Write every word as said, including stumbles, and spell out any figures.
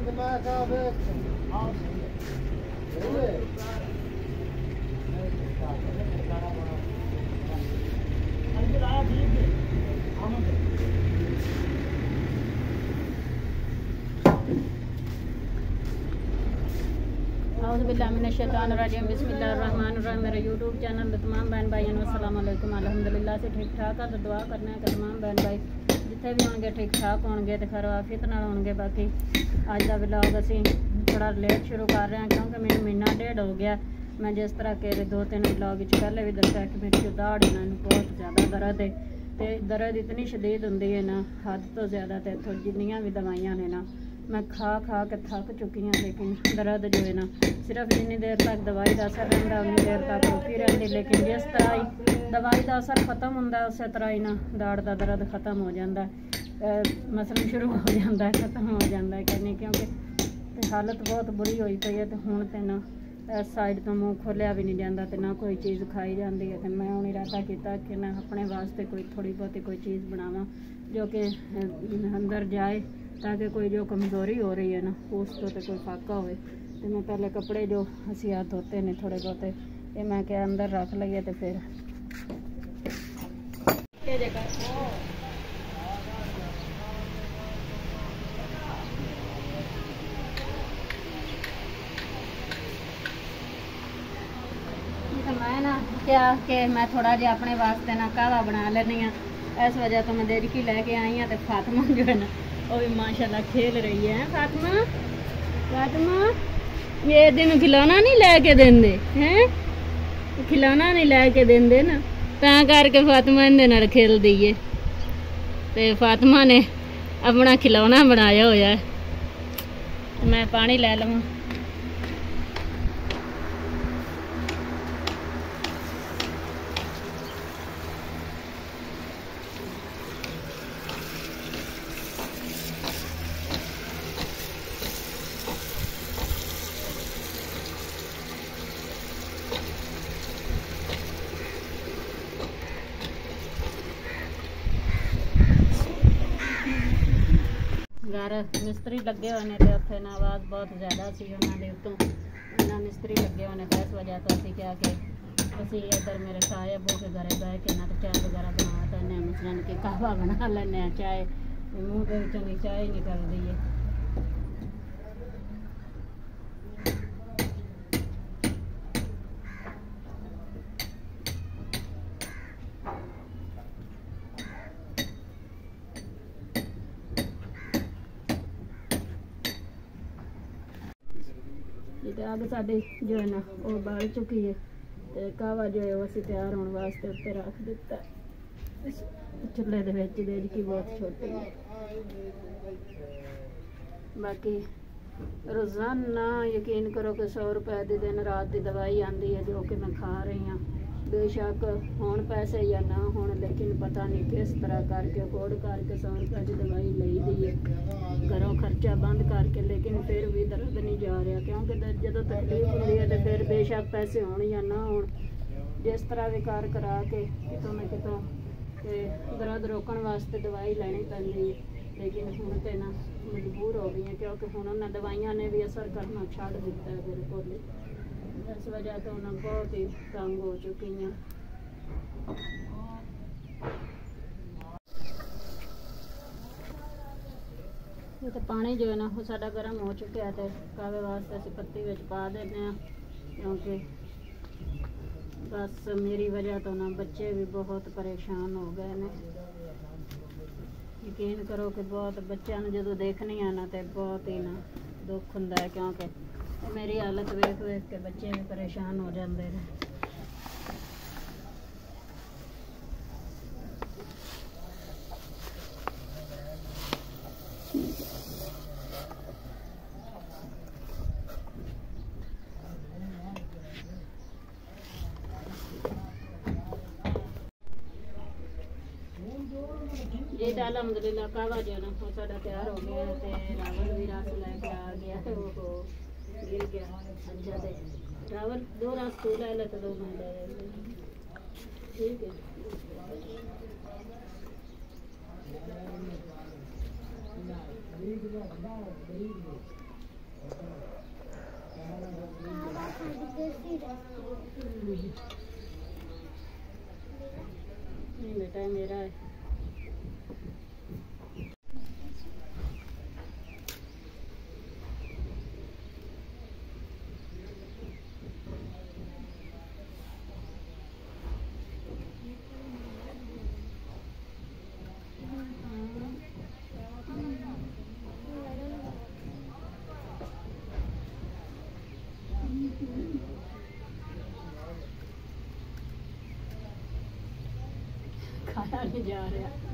बिस्मिल्लाहिर्रहमानिर्रहीम बिस्मिल्लाहिर्रहमानिर्रहीम। मेरे यूट्यूब चैनल में तमाम बहन भाइयों को अस्सलाम वालेकुम। अल्हम्दुलिल्लाह से ठीक ठाक है तो दुआ करने का तमाम बहन भाई जिथे भी होंगे ठीक ठाक होंगे तो खैर आफियत नाल होंगे। बाकी अज का व्लॉग असी थोड़ा लेट शुरू कर रहे हैं क्योंकि मैंने महीना डेढ़ हो गया। मैं जिस तरह के दो तीन व्लॉग पहले भी दसा कि मेरी जो दाढ़ है ना बहुत ज़्यादा दर्द है तो दर्द इतनी शदीद होंगी है ना हद तो ज़्यादा। तो इतों जिन्नियां भी दवाइयां ने ना मैं खा खा के थक चुकी हूँ, लेकिन दर्द जो है ना सिर्फ जिन्नी देर तक दवाई का असर रहा उन्नी देर तक रुकी रहती। लेकिन जिस तरह ही दवाई का असर खत्म होंगे उस तरह ही ना दाढ़ का दर्द खत्म हो जाता है, मसलन शुरू हो जाता है, खत्म हो जाता है कहने क्योंकि हालत बहुत बुरी हुई पई है। तो हूँ तो ना इस साइड तो मुँह खोलिया भी नहीं जाता तो ना कोई चीज़ खाई जाती है। तो मैं हूँ इरादा किया कि मैं अपने वास्ते कोई थोड़ी बहुत कोई चीज़ बनावा जो कि अंदर जाए ताकि कोई जो कमज़ोरी हो रही है ना उस तो कोई फाका हो। तो मैं पहले कपड़े जो असी हाथ धोते ने थोड़े बहुते ये मैं क्या अंदर रख लईए तो फिर मैं ना क्या कि मैं थोड़ा जिहा अपने वास्ते ना कहवा बना लेनी हाँ। इस वजह तो मैं देर की लैके आई हाँ। तो फातिमा जो है ना वो भी माशाल्लाह खेल रही है। फातिमा फातिमा ये दिन खिलौना नहीं लैके देंदे हैं, खिलौना नहीं लैके देंदे ना ता करके फातिमा इहदे नाल खेलदी है। तो फातिमा ने अपना खिलौना बनाया होया है। मैं पानी लै लवां। घर मिस्त्री लगे हुए हैं तो उत्थे ना आवाज़ बहुत ज़्यादा सी उन्होंने उत्तों उन्होंने मिस्त्री लगे हुए हैं। तो इस वजह तो असी क्या कि असी इधर मेरे साए अबू के घर बह के ना तो चाय वगैरह बना दें, मसलन कि कहवा बना लें, चाय मुँह के विचों नहीं चाय निकलती है। आग साड़ी जो है ना वो बाल चुकी है तो कहवा जो है वो असी तैयार होने वास्ते उत्ते रख दिता चूल्हे दे विच देजकी बहुत छोटी है। बाकी रोज़ाना यकीन करो कि सौ रुपए की दिन रात की दवाई आती है जो कि मैं खा रही हाँ। बेशक होण पैसे या ना होण लेकिन पता नहीं किस तरह करके कोड़ करके सौ रुपए की दवाई ली दी है घरों खर्चा बंद करके, लेकिन फिर भी दर्द नहीं जा रहा क्योंकि जो तकलीफ होती है तो फिर बेशक पैसे हो या ना हो जिस तरह भी कार करा के कितों ना कितों दर्द रोकने वास्ते दवाई लैनी पैंदी है। लेकिन हुण तो ना मजबूर हो गई हैं क्योंकि हुण उन्होंने दवाइयां ने भी असर करना छड़ दिता है बिल्कुल। इस वजह तो उन्हें बहुत ही तंग हो चुकी हैं। ये तो पानी जो है ना वो साडा गर्म हो चुका है तो कहवे वास्ते असीं पत्ती विच पा देने क्योंकि बस मेरी वजह तो ना बच्चे भी बहुत परेशान हो गए ने। यकीन करो कि बहुत बच्चों ने जो देखनी है ना तो बहुत ही ना दुख हुंदा है क्योंकि मेरी हालत वेख वेख के बच्चे भी परेशान हो जाते हैं। ये तो अलहमदुलिल्लाह कहवा जो ना वो साडा तैयार हो गया है। रावल भी रस लैके आ गया है वो हो गिर गया अच्छा से रावल दो रस तू ले ले तो दो मैं ले ठीक है। नहीं बेटा ये मेरा है। खाया नहीं जा रहा।